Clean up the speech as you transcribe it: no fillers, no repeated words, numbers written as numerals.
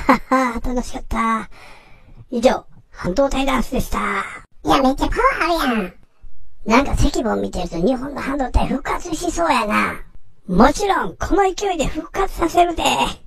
はは、楽しかった。以上、半導体ダンスでした。 いや、めっちゃパワーあるやん。 なんか石本見てると日本の半導体復活しそうやな。もちろん、この勢いで復活させるで。